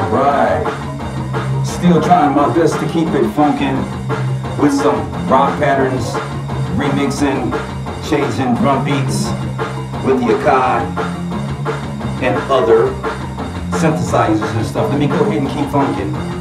Alright, still trying my best to keep it funkin' with some rock patterns, remixing, changing drum beats with the Akai and other synthesizers and stuff. Let me go ahead and keep funkin'.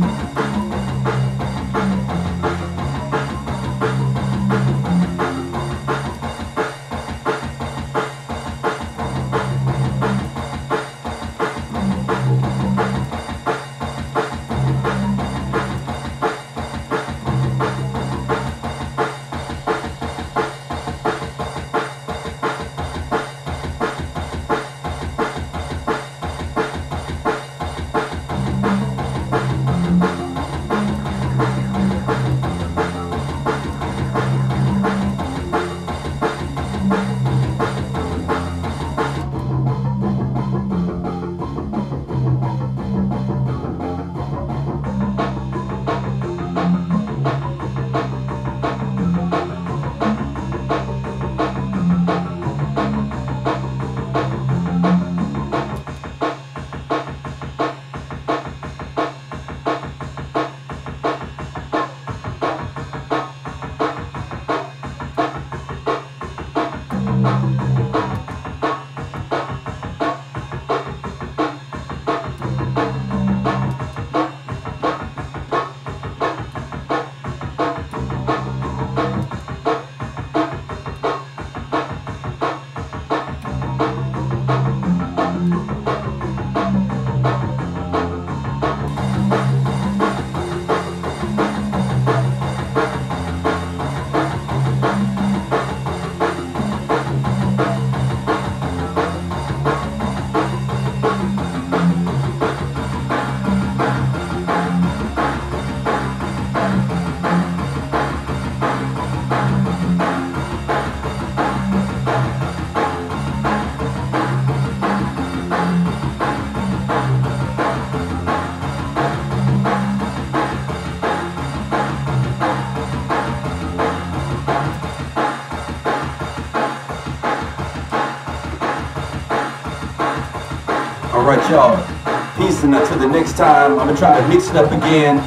Alright y'all, peace, and until the next time, I'm gonna try to mix it up again.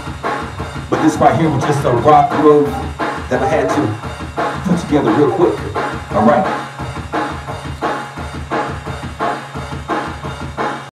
But this right here was just a rock groove that I had to put together real quick. Alright.